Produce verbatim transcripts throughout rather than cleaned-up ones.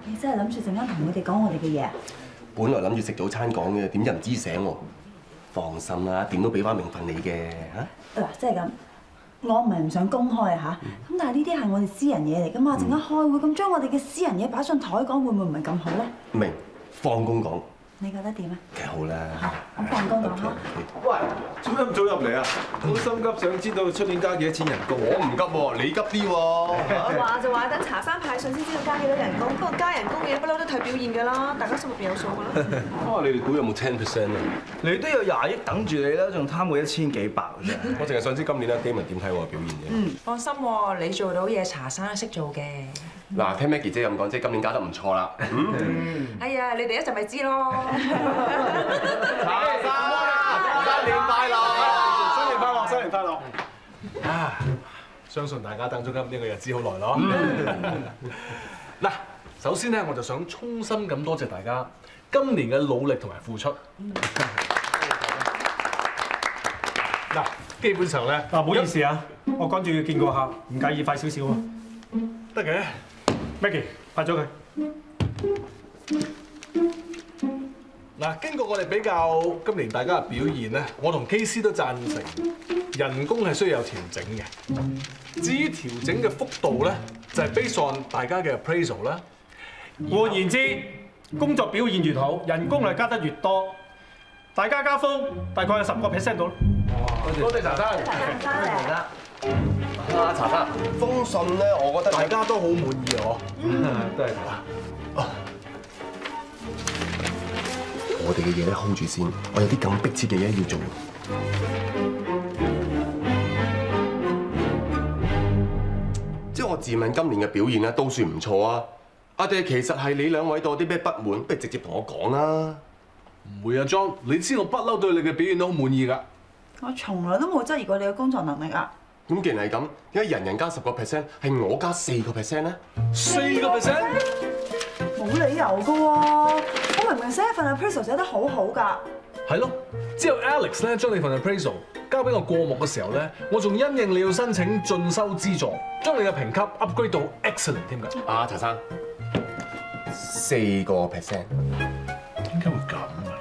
你真係諗住陣間同我哋講我哋嘅嘢？ 本來諗住食早餐講嘅，點知唔知醒喎。放心啦，點都俾翻名分你嘅嚇。 嗱，即係咁，我唔係唔想公開嚇，咁但係呢啲係我哋私人嘢嚟噶嘛，陣間開會咁將我哋嘅私人嘢擺上台講，會唔會唔係咁好咧？ 明，放工講。 你覺得點啊？ 幾好啦。 咁放工講嚇。 喂，做咩咁早入嚟啊？好心急，想知道出年加幾多錢人工？ 我唔急喎，你急啲喎。 話就話等茶山派信先知道加幾多人工，不過加人工嘅嘢不嬲都睇表現㗎啦，大家心入邊有數㗎啦。 啊，你哋估有冇 ten percent 啊？ 你都有廿億等住你啦，仲貪佢一千幾百嘅啫。 我淨係想知今年咧 Damon 點睇我嘅表現啫。 嗯，放心喎，你做到嘢，茶山都識做嘅。 嗱，聽 Maggie 姐咁講，即係今年加得唔錯啦。嗯。 哎呀，你哋一陣咪知咯。 茶山新年快樂！新年快樂！新年快樂！ 啊！相信大家等咗今呢個日子好耐咯。嗱，首先咧，我就想衷心咁多謝大家今年嘅努力同埋付出。嗱，基本上咧， 嗱，唔好意思啊，我趕住要見個客，唔介意快少少啊？ 得嘅。 Maggie，拍咗佢。 嗱，經過我哋比較今年大家嘅表現咧，我同 K C 都贊成人工係需要有調整嘅。至於調整嘅幅度咧，就係 based on大家嘅 appraisal 啦。 換言之，工作表現越好，人工係加得越多，大家加幅大概有十個 percent 到。 多謝茶生。 茶生嚟啦。 啊，茶生，封信咧，我覺得大家都好滿意嗬。 都係。 我哋嘅嘢咧 hold 住先，我有啲咁迫切嘅嘢要做。即係我自問今年嘅表現咧都算唔錯啊！阿爹其實係你兩位對我啲咩不滿，不如直接同我講啦。 唔會啊 ，John， 你知我不嬲對你嘅表現都好滿意㗎。 我從來都冇質疑過你嘅工作能力啊！ 咁既然係咁，點解人人加十個 percent， 係我加四個 percent 咧？ 四個 percent？ 冇理由㗎喎，我明明寫一份 appraisal 寫得好好㗎。 係咯，之後 Alex 咧將你份 appraisal 交俾我過目嘅時候咧，我仲因應你要申請進修資助，將你嘅評級 upgrade 到 excellent 添㗎。 啊，茶生，四個 percent， 點解會咁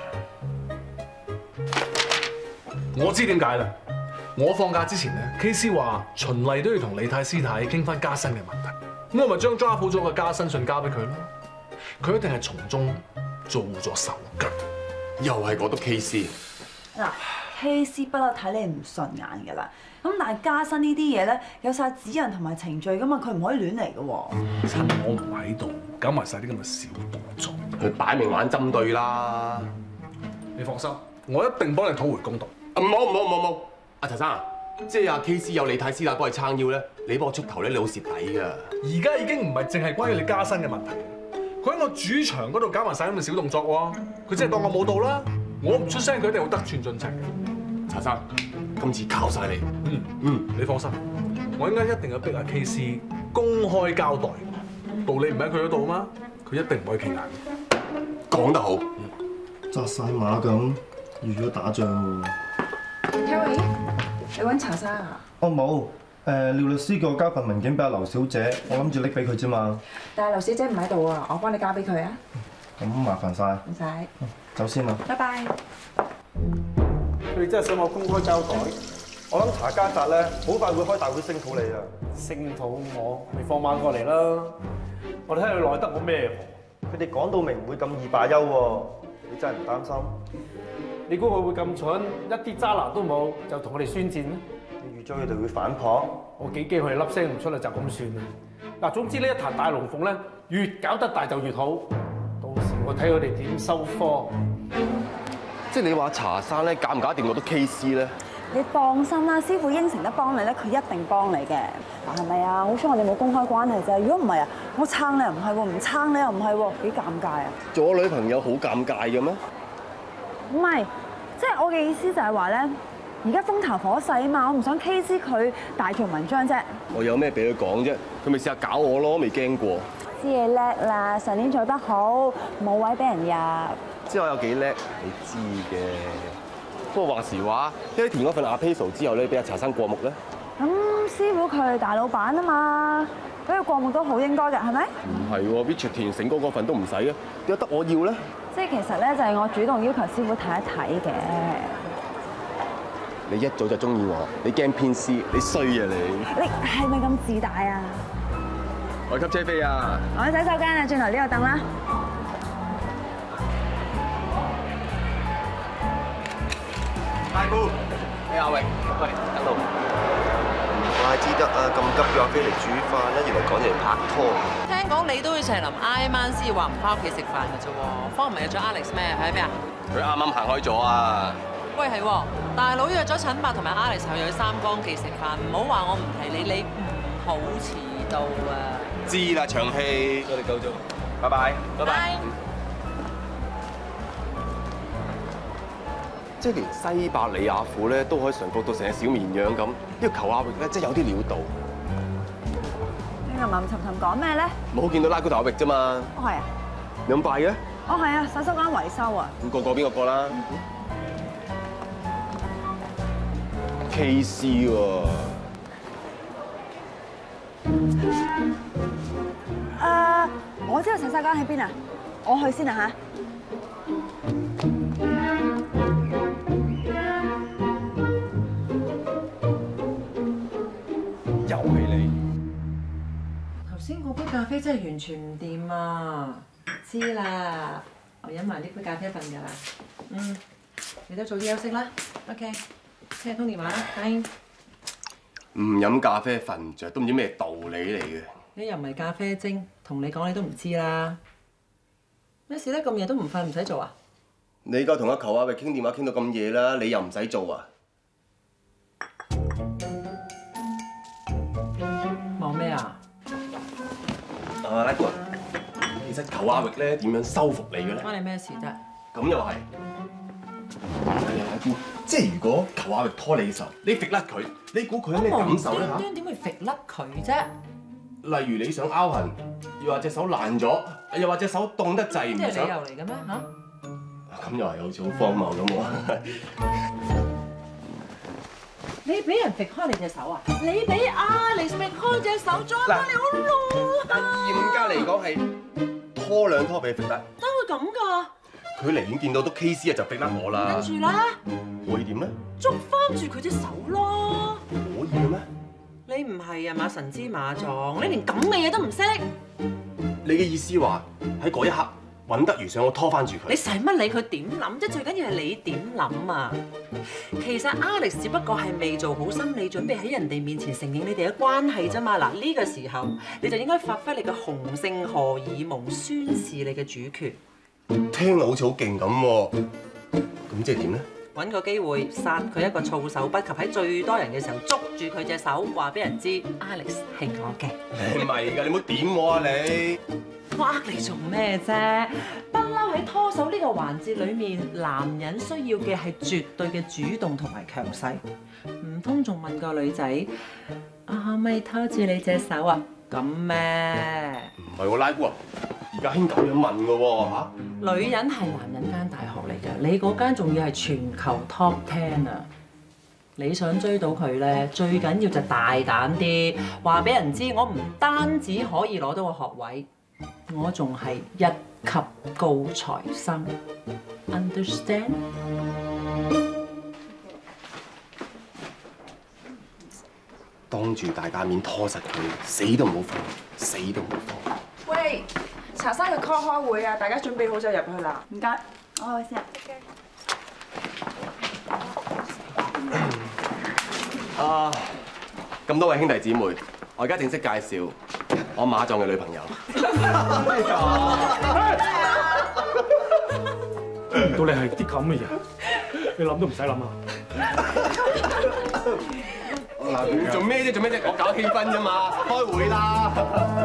嘅？我知點解啦。我放假之前咧 ，K C 話循例都要同李太師太傾翻加薪嘅問題，咁我咪將 draft 好咗嘅加薪信交俾佢咯。佢一定係從中做咗手腳。 又係嗰督 K C。 嗱 ，K C 不嬲睇你唔順眼㗎啦。咁但係加薪呢啲嘢咧，有晒指引同埋程序㗎嘛，佢唔可以亂嚟㗎喎。 趁我唔喺度，搞埋晒啲咁嘅小動作， 佢擺明玩針對啦。 你放心，我一定幫你討回公道。 唔好唔好唔好唔好，阿茶生啊，即係阿 K C 有李太師奶幫佢撐腰咧，你幫我出頭咧，你好蝕底㗎。 而家已經唔係淨係關於你加薪嘅問題，佢喺我主場嗰度搞埋晒咁嘅小動作喎，佢真係當我冇到啦。我唔出聲，佢一定會得寸進尺嘅。 茶生，今次靠晒你。 嗯嗯，你放心，我應該一定要逼阿 K C 公開交代，道理唔喺佢嗰度嘛，佢一定唔可以企硬。 講得好， 紮晒馬咁，預咗打仗喎。 Harry，你揾茶生啊？ 我冇，誒廖律師叫我交份文件俾阿劉小姐，我諗住拎俾佢啫嘛。 但係劉小姐唔喺度啊，我幫你交俾佢啊。 咁麻煩晒。 唔使。 走先啦。 拜拜。 佢哋真係想我公開交代，我諗查家宅咧，好快會開大會聲討你啊！ 聲討我，咪放馬過嚟啦！我睇佢奈得我咩何？ 佢哋講到明唔會咁易罷休喎，你真係唔擔心？ 你估佢會咁蠢，一啲渣拿都冇就同我哋宣戰咩？ 你預咗佢哋會反撲？ 我幾驚佢哋粒聲唔出嚟就咁算啦。嗱，總之呢一壇大龍鳳咧，越搞得大就越好。到時我睇佢哋點收科。 即係你話茶生咧，搞唔搞掂我都 K C 咧？ 你放心啦，師傅應承得幫你咧，佢一定幫你嘅。嗱，係咪啊？好彩我哋冇公開關係啫。如果唔係啊，我撐你又唔係喎，唔撐你又唔係喎，幾尷尬啊！ 做我女朋友好尷尬嘅咩？ 唔係，即係我嘅意思就係話咧，而家風頭火勢啊嘛，我唔想 K C 佢大做文章啫。 我有咩俾佢講啫？佢咪試下搞我咯，未驚過。 知你叻啦，上年做得好，冇位俾人入。 知我有幾叻，你知嘅。不過話時話，一填嗰份 appraisal 之後咧，俾阿茶生過目咧。 咁師傅佢係大老闆啊嘛，俾佢過目都好應該嘅，係咪？ 唔係喎 ，Richard 填成哥嗰份都唔使啊，點解得我要咧？ 即係其實咧就係我主動要求師傅睇一睇嘅。 你一早就中意我，你驚偏師，你衰啊你！ 你係咪咁自大啊？ 我級車飛啊！ 我喺洗手間啊，轉頭呢個凳啦。 大夫，你阿榮，喂，一路。 怪之得啊，咁急叫阿飛嚟煮飯咧，原來趕嚟拍拖。 聽講你都要齊林挨晚先話唔翻屋企食飯嘅啫喎，方唔係約咗 Alex 咩？喺邊啊？ 佢啱啱行開咗啊！ 喂，係喎，大佬約咗陳伯同埋 Alex 後又去三江記食飯，唔好話我唔提你，你唔好遲到啊！ 知啦，長氣，我哋夠鐘，拜拜，拜拜。即係連西伯利亞婦咧都可以馴服到成隻小綿羊咁，呢個求阿域咧真係有啲料到。 你吟吟沉沉講咩咧？ 冇見到拉姑頭阿域啫嘛。 哦係啊。 你咁快嘅？ 哦係啊，洗手間維修啊。 咁個個邊個過啦 ？K C 喎。 誒，我知道洗手間喺邊啊，我去先啊嚇。 又係你。 頭先嗰杯咖啡真係完全唔掂啊！知啦，我飲埋呢杯咖啡瞓㗎啦。嗯，你都早啲休息啦。OK， 聽日通電話啦，拜。 唔飲咖啡瞓唔著，都唔知咩道理嚟嘅。 你又唔係咖啡精，同你講你都唔知啦。咩事咧？咁夜都唔瞓，唔使做啊？ 你而家同阿球阿域傾電話傾到咁夜啦，你又唔使做啊？ 忙咩啊？ 啊，拉姑啊，其實求阿域咧點樣收服你嘅咧？ 關你咩事啫？ 咁又係。係啊，拉姑，即係如果求阿域拖你嘅時候，你揈甩佢，你估佢有咩感受咧嚇？ 端端點會揈甩佢啫？ 例如你想拗痕，又或隻手爛咗，又或隻手凍得滯唔即係想。 理由嚟嘅咩嚇？ 咁又係好似好荒謬咁喎。 你俾人揈開你隻手啊？你俾 Alex揈開隻手，裝翻你好老啊！ 嚴格嚟講係拖兩拖俾佢揈甩。 點會咁㗎？ 佢離遠見到都 K C 啊，就揈甩我啦。 跟住咧， 可以點咧？ 捉翻住佢隻手咯。 可以嘅咩？ 你唔係啊嘛，神之馬狀，你連咁嘅嘢都唔識。 你嘅意思話喺嗰一刻揾得如想，我拖翻住佢。 你使乜理佢點諗啫？最緊要係你點諗啊！其實 Alex 只不過係未做好心理準備喺人哋面前承認你哋嘅關係啫嘛。嗱，呢個時候你就應該發揮你嘅雄性荷爾蒙，宣示你嘅主權。 聽落好似好勁咁喎，咁即係點咧？ 揾個機會殺佢一個措手不及，喺最多人嘅時候捉住佢隻手，話俾人知 Alex 係我嘅。 你咪㗎，你唔好點我啊你！ 我呃你做咩啫？不嬲喺拖手呢個環節裏面，男人需要嘅係絕對嘅主動同埋強勢。唔通仲問個女仔啊，可唔可以拖住你隻手啊？咁咩？ 唔係喎，拉姑啊，而家興咁樣問㗎喎嚇。 女人係男人間大學嚟㗎，你嗰間仲要係全球 top ten 啊！你想追到佢咧，最緊要就大膽啲，話俾人知我唔單止可以攞到個學位，我仲係一級高材生。Understand？ 當住大家面拖實佢，死都唔好放，死都唔好放。 喂，茶生佢 call 開會啊，大家準備好就入去啦。 唔該，我去先啊。 啊，咁多位兄弟姊妹，我而家正式介紹我馬壯嘅女朋友。 到你係啲咁嘅人，你諗都唔使諗啊！ 嗱，做咩啫？做咩啫？我搞氣氛啫嘛，開會啦！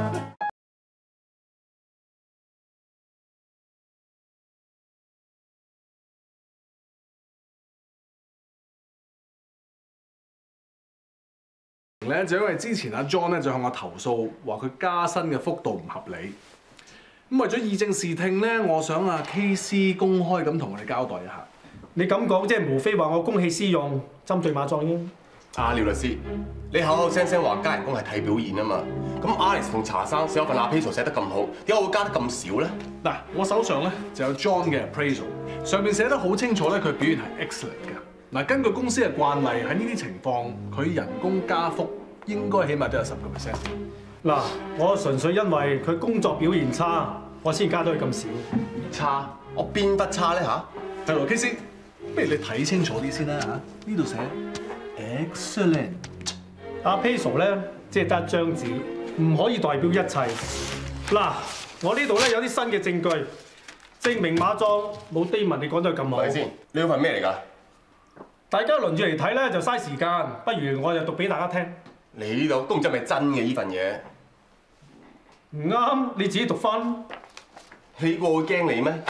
咧就因為之前阿 John 咧就向我投訴，話佢加薪嘅幅度唔合理。咁為咗以正視聽咧，我想阿 K C 公開咁同我哋交代一下。 你咁講即係無非話我公器私用，針對馬壯英。 阿廖律師，你口口聲聲話加人工係睇表現啊嘛，咁 Alex 同查生寫嗰份 appraisal 寫得咁好，點解會加得咁少咧？ 嗱，我手上咧就有 John 嘅 appraisal， 上面寫得好清楚咧，佢表現係 excellent 嘅。嗱，根據公司嘅慣例，喺呢啲情況，佢人工加幅應該起碼都有十個 percent。 嗱，我純粹因為佢工作表現差，我先加到佢咁少。 差？我邊不差咧嚇？ 係喎 ，K C， 不如你睇清楚啲先啦嚇，呢度寫 excellent。 appraisal 咧，即係得一張紙，唔可以代表一切。嗱，我呢度咧有啲新嘅證據，證明馬壯冇 Damon 你講得咁好。 係先？你嗰份咩嚟㗎？ 大家輪住嚟睇咧就嘥時間，不如我就讀俾大家聽。 你呢度都唔知係咪真嘅呢份嘢？ 唔啱，你自己讀翻。 你估我會驚你咩？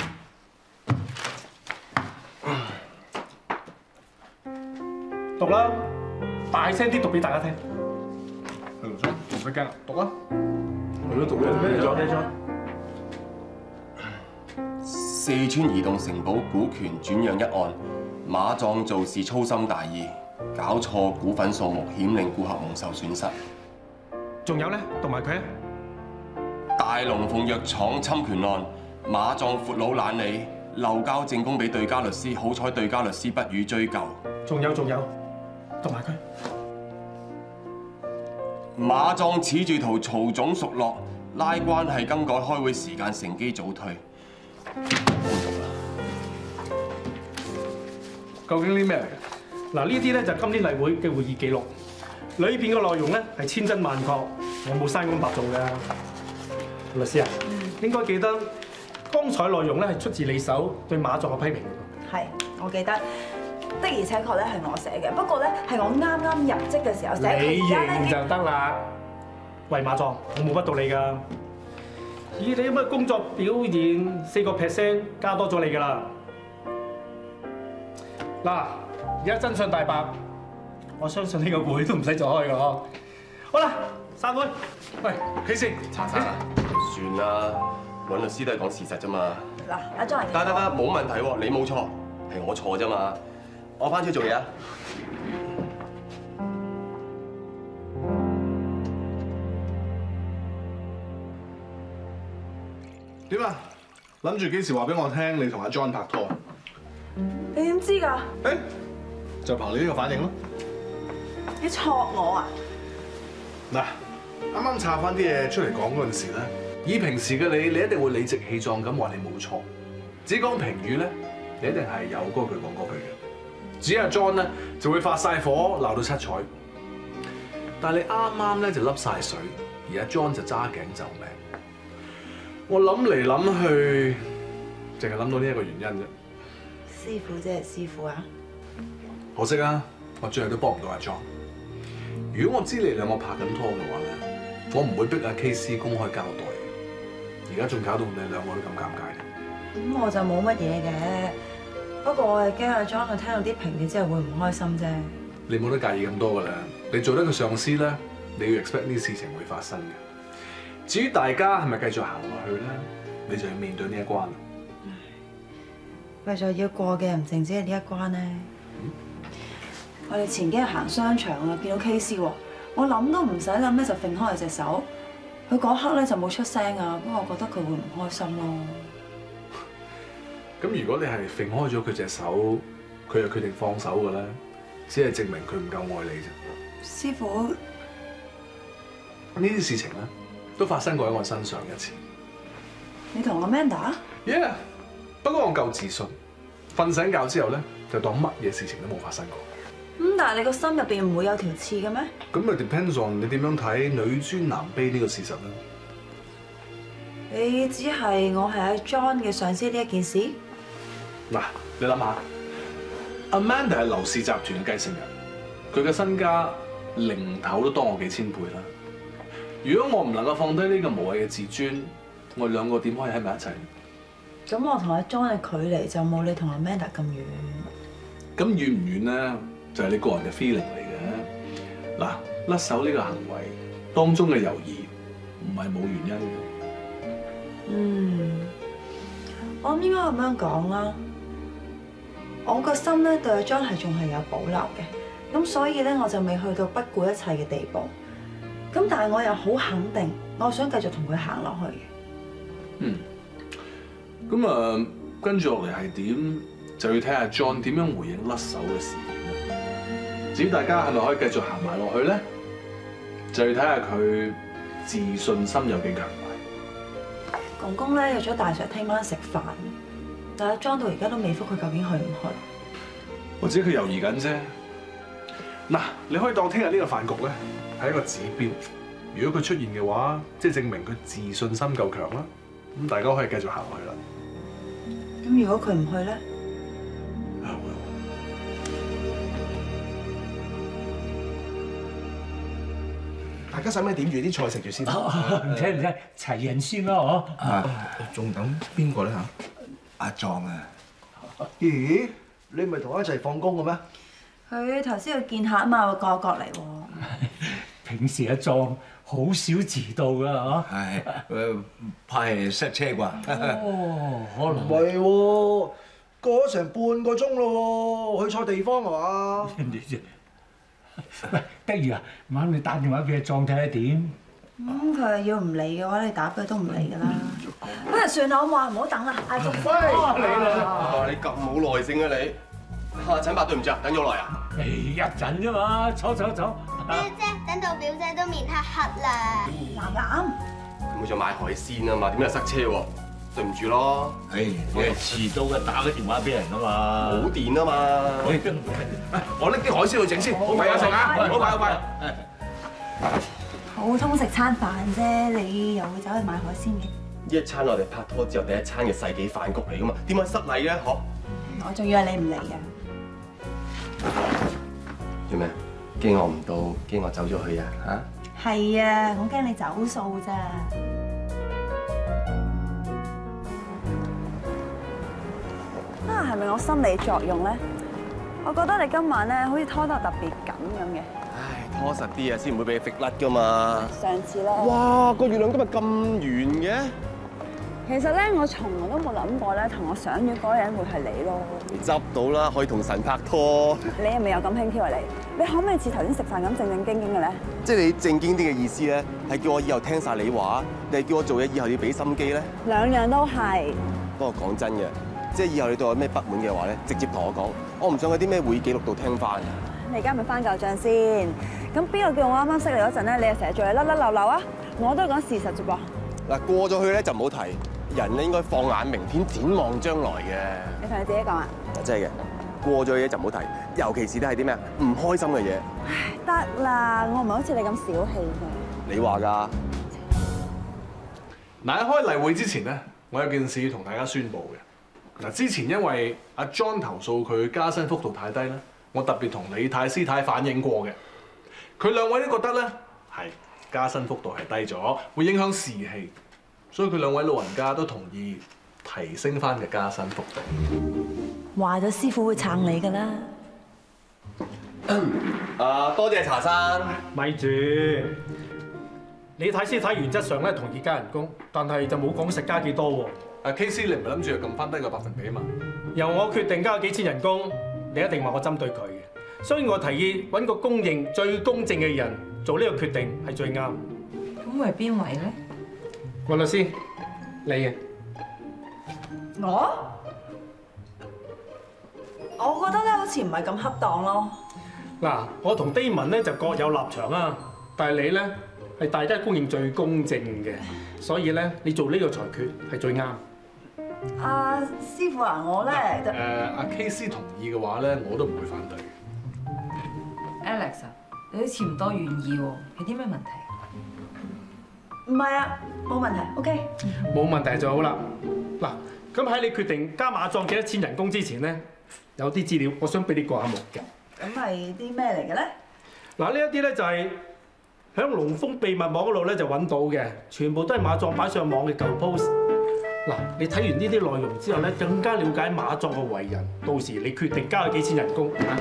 讀啦，大聲啲讀俾大家聽。 係盧生，唔使驚，讀啊！ 你都讀咩？咩咗？咩咗？ 四川移動城堡股權轉讓一案，馬壯做事粗心大意，搞錯股份數目，險令顧客蒙受損失。 仲有咧，讀埋佢啊！ 大龍鳳藥廠侵權案，馬壯闊佬懶理，漏交證供俾對家律師，好彩對家律師不予追究。 仲有仲有，讀埋佢。 馬壯恃住圖曹總熟絡，拉關係更改開會時間，乘機早退。 究竟啲咩嚟嘅？ 嗱，呢啲咧就係今天例會嘅會議記錄，裏邊嘅內容咧係千真萬確，我冇生咁白做嘅。律師啊，應該記得剛才內容咧係出自你手對馬壯嘅批評嘅。 係，我記得的而且確咧係我寫嘅，不過咧係我啱啱入職嘅時候寫。 你而家認就得啦。喂，馬壯，我冇屈到你㗎。以你咁嘅工作表現，四個 percent 加多咗你㗎啦。嗱，而家真相大白，我相信呢個會都唔使再開㗎嗬。好啦，散會。 喂，K C， 查生啊，算啦，揾律師都係講事實啫嘛。 嗱，阿莊， 得得得，冇問題喎，你冇錯，係我錯啫嘛。我翻出去做嘢啊。 點啊？諗住幾時話俾我聽你同阿 John 拍拖？ 你點知㗎？ 誒，就憑你呢個反應咯。 你錯我啊！ 嗱，啱啱查翻啲嘢出嚟講嗰陣時咧，以平時嘅你，你一定會理直氣壯咁話你冇錯。只講評語咧，你一定係有嗰句講嗰句嘅。至於阿 John 咧，就會發晒火鬧到七彩。但係你啱啱咧就笠晒水，而阿 John 就揸頸就命。我諗嚟諗去，淨係諗到呢一個原因啫。 師傅即係師傅啊！ 可惜啊，我最後都幫唔到阿 John。如果我知你兩個拍緊拖嘅話咧，我唔會逼阿 K C 公開交代。而家仲搞到你兩個都咁尷尬。 咁我就冇乜嘢嘅，不過我係驚阿 John 佢聽到啲評語之後會唔開心啫。 你冇得介意咁多㗎啦，你做得個上司咧，你要 expect 呢啲事情會發生嘅。至於大家係咪繼續行落去咧，你就要面對呢一關。 為咗要過嘅唔淨止係呢一關咧。嗯、我哋前幾日行商場啊，見到 K C 喎，我諗都唔使諗咧就揈開佢隻手，佢嗰刻咧就冇出聲啊，不過我覺得佢會唔開心咯。 咁如果你係揈開咗佢隻手，佢又決定放手嘅咧，只係證明佢唔夠愛你啫。 師傅， 呢啲事情咧都發生過喺我身上一次。 你同 Amanda？Yeah， 不過我夠自信，瞓醒覺之後咧就當乜嘢事情都冇發生過。 咁但係你個心入邊唔會有條刺嘅咩？ 咁咪 depends on 你點樣睇女尊男卑呢個事實啦。 你只係我係阿 John 嘅上司呢一件事？ 嗱，你諗下 ，Amanda 係劉氏集團嘅繼承人，佢嘅身家零頭都多我幾千倍啦。如果我唔能夠放低呢個無謂嘅自尊，我哋兩個點可以喺埋一齊？ 咁我同阿 John 嘅距離就冇你同 Amanda 咁遠。 咁遠唔遠咧，就係你個人嘅 feeling 嚟嘅。嗱，甩手呢個行為當中嘅猶豫唔係冇原因嘅。 嗯，我諗應該咁樣講啦。我個心咧對阿 John 係仲係有保留嘅， 咁所以咧我就未去到不顧一切嘅地步。咁但係我又好肯定，我想繼續同佢行落去嘅。 嗯。咁啊，跟住落嚟係點，就要睇下 John 點樣回應甩手嘅事件。至於大家係咪可以繼續行埋落去咧，就要睇下佢自信心有幾強大。 公公咧約咗大 Sir 聽晚食飯，但係 John 到而家都未覆佢究竟去唔去。 我知佢猶豫緊啫。嗱，你可以當聽日呢個飯局咧係一個指標。如果佢出現嘅話，即係證明佢自信心夠強啦。咁大家可以繼續行落去啦。 咁如果佢唔去咧？ 大家使唔使點住啲菜食住先？ 唔使唔使，齊人先啦嗬。 啊，仲等邊個咧嚇？阿壯啊！咦？你唔係同我一齊放工嘅咩？ 佢頭先去見客啊嘛，會過一過嚟喎。 平時阿壯好少遲到㗎嗬。 係誒，怕係塞車啩？ 哦，可唔能係喎，過咗成半個鐘咯喎，去錯地方係嘛？ 喂，得意啊！唔啱你打電話俾阿壯睇下點？ 咁佢要唔嚟嘅話，你打俾佢都唔嚟㗎啦。不如算啦，好唔好啊？唔好等啦，嗌粥先。 你啦！你咁冇耐性啊你！啊，陳伯對唔住啊，等咗好耐啊！ 誒，一陣啫嘛，坐坐坐。 表姐，等到表姐都面黑黑啦。 男男， 佢想買海鮮啊嘛，點解塞車喎？對唔住咯。 誒，你係遲到嘅，打個電話俾人啊嘛。 冇電啊嘛。 我拎啲海鮮去整先，好快有食啊！好快好快。 普通食餐飯啫，你又會走去買海鮮嘅？ 呢一餐我哋拍拖之後第一餐嘅世紀飯局嚟噶嘛，點解失禮咧？嗬？ 我仲以為你唔嚟啊！ 做咩？驚我唔到，驚我走咗去啊？嚇？ 係啊，我驚你走數咋。啊，係咪我心理作用咧？我覺得你今晚咧好似拖得特別緊咁嘅。 唉，拖實啲啊，先唔會俾你揈甩噶嘛。 上次咧， 哇，個月亮今日咁圓嘅。 其實咧，我從來都冇諗過咧，同我相約嗰個人會係你咯。 你執到啦，可以同神拍拖。 你係咪有咁輕佻啊？你，你可唔可以似頭先食飯咁正正經經嘅咧？ 即係你正經啲嘅意思咧，係叫我以後聽晒你話，定係叫我做嘢以後要俾心機咧？ 兩樣都係。 不過講真嘅，即係以後你對我有咩不滿嘅話咧，直接同我講，我唔想喺啲咩會議記錄度聽翻。 你而家咪翻舊帳先。咁邊個叫我啱啱識你嗰陣咧，你又成日做嘢甩甩漏漏啊？我都係講事實啫噃。嗱，過咗去咧就唔好提。人咧應該放眼明天，展望將來嘅。你同你自己講啊？真係嘅，過咗嘅嘢就唔好提，尤其是都係啲咩啊唔開心嘅嘢。唉，得啦，我唔係好似你咁小氣嘅。你話㗎？ 嗱，喺開例會之前咧，我有件事要同大家宣佈嘅。嗱，之前因為阿 John 投訴佢加薪幅度太低咧，我特別同李太、師太反映過嘅。佢兩位都覺得咧係加薪幅度係低咗，會影響士氣。所以佢兩位老人家都同意提升翻嘅加薪幅度。 話咗師傅會撐你㗎啦。 啊，多謝茶生。 咪住，李太師太原則上咧同意加人工，但係就冇講實加幾多喎。 阿 K C， 你唔係諗住撳翻低個百分比啊嘛？ 由我決定加幾千人工，你一定話我針對佢嘅，所以我提議揾個公認最公正嘅人做呢個決定係最啱。 咁係邊位咧？ 郭律師，你啊？ 我？我覺得咧好似唔係咁恰當咯。 嗱，我同 Damon 咧就各有立場啊，但係你咧係大家公認最公正嘅，所以咧你做呢個裁決係最啱。 阿師傅啊，我咧誒阿 K C 同意嘅話咧，我都唔會反對。 Alex 啊，你好似唔多願意喎，有啲咩問題？ 唔係啊，冇問題 ，OK。 冇問題就好啦。嗱，咁喺你決定加馬壯幾多錢人工之前咧，有啲資料我想俾你過下目嘅。 咁係啲咩嚟嘅咧？ 嗱，呢一啲咧就係喺龍豐秘密網嗰度咧就揾到嘅，全部都係馬壯擺上網嘅舊 post。嗱，你睇完呢啲內容之後咧，更加了解馬壯嘅為人，到時你決定加佢幾錢人工啊？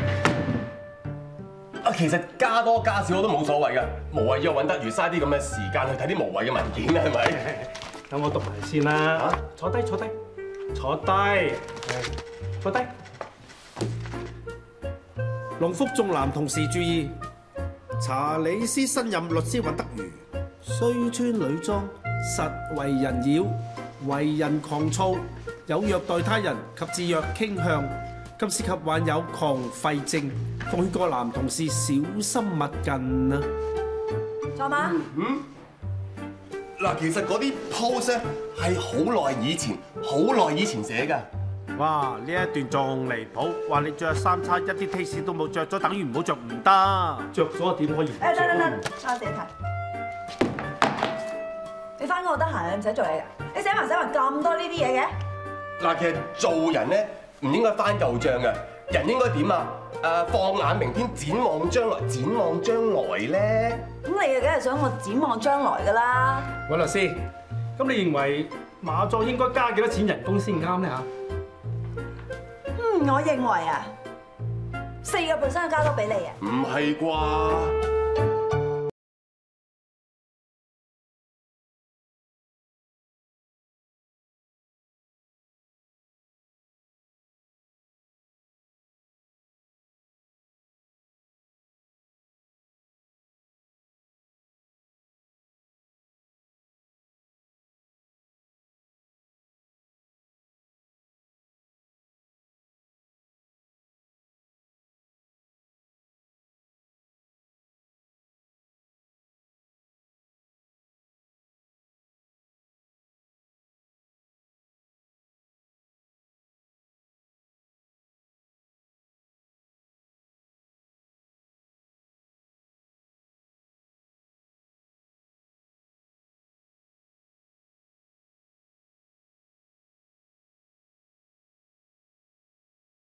啊，其實加多加少我都冇所謂㗎，無謂要揾得如嘥啲咁嘅時間去睇啲無謂嘅文件啦，係咪？ 等我讀埋先啦。坐低，坐低，坐低，坐低。 龍福眾男同事注意，查理斯新任律師尹德如，雖穿女裝，實為人妖，為人狂躁，有虐待他人及自虐傾向，及涉及患有狂吠症，奉勸各男同事小心勿近啊！ 壯媽， 嗯，嗱，其實嗰啲 post 咧係好耐以前，好耐以前寫㗎。 哇！呢一段仲離譜，話你着衫差一啲 taste 都冇，着咗等於唔好着唔得，着咗點可以？ 誒，等等等，我自己睇。你翻工我得閒，你唔使做嘢㗎。你寫埋寫埋咁多呢啲嘢嘅？ 嗱，其實做人咧唔應該翻舊帳嘅，人應該點啊？誒，放眼明天，展望將來，展望將來咧。 咁你啊，梗係想我展望將來㗎啦。 尹律師，咁你認為馬壯應該加幾多錢人工先啱咧嚇？ 嗯，我認為啊，四個 percent 加多俾你啊。 唔係啩？